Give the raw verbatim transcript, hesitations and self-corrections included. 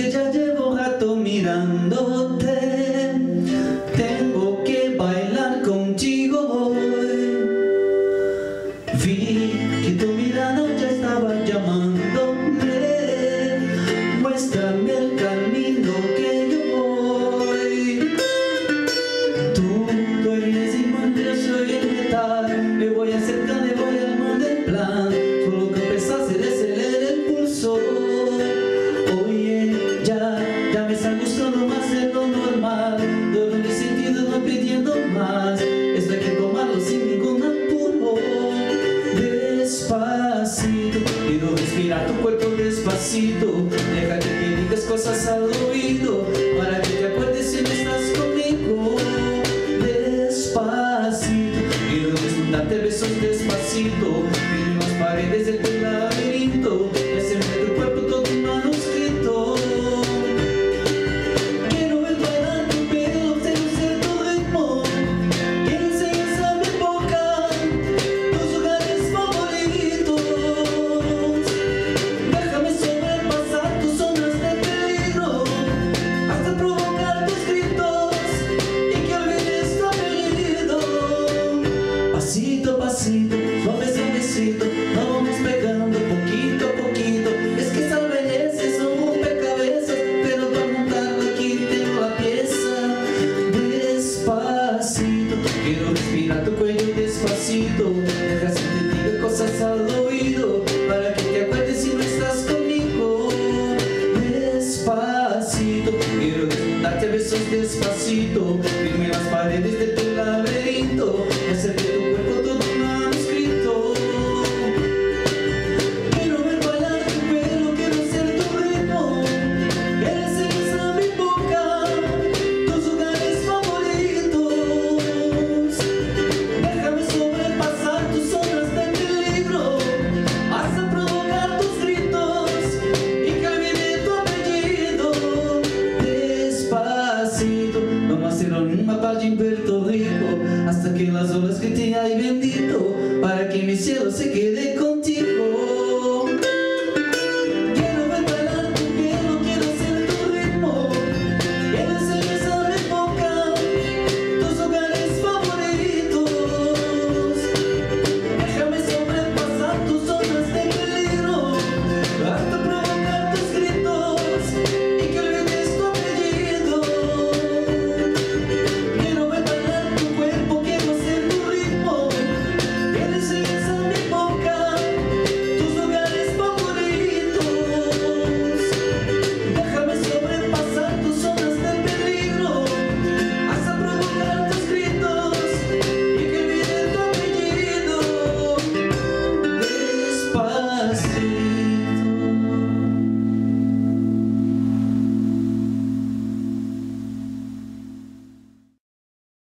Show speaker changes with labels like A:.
A: que ya llevo rato mirándote. Tengo que bailar contigo hoy. Vi que tu mirada ya estaba llamándome. Muéstrame el camino que yo voy. Tú, tú eres el mundo, yo soy el metal. Me voy acercando y voy al mundo en plan. Solo que empezás se decelera el pulso. Oye, ya, ya me está gustando más de lo normal. Todo mi sentido no pidiendo más. Esto hay que tomarlo sin ningún apuro. Despacito, quiero respirar tu cuerpo despacito. Deja que te digas cosas al oído, para que te acuerdes si no estás conmigo. Despacito, quiero darte besos despacito. Firme las paredes de tu laberinto y hacerme tu cuerpo todo un manuscrito. Quiero ver bailar tu pelo, seducir tu ritmo. Que enseñes a mi boca tus lugares favoritos. Déjame sobrepasar tus zonas de peligro, hasta provocar tus gritos y que olvides tu apellido. Pasito a pasito, suave suavecito, nos vamos pegando poquito a poquito. Es que esa belleza es un rompecabezas, pero para montarlo aquí tengo la pieza. Despacito, quiero respirar tu cuello despacito. Deja que te diga cosas al oído, para que te acuerdes si no estás conmigo. Despacito, quiero darte besos despacito. Firme las paredes de tu laberinto y hacer de tu cuerpo todo un manuscrito. Quiero ver bailar tu pelo, quiero ser tu ritmo. Que enseñes a mi boca tus lugares favoritos. Déjame sobrepasar tus zonas de peligro, hasta provocar tus gritos y que olvide tu apellido. Despacito, vamos a hacerlo en un mapa en Puerto Rico, hasta que las olas griten ay bendito, para que mi cielo se quede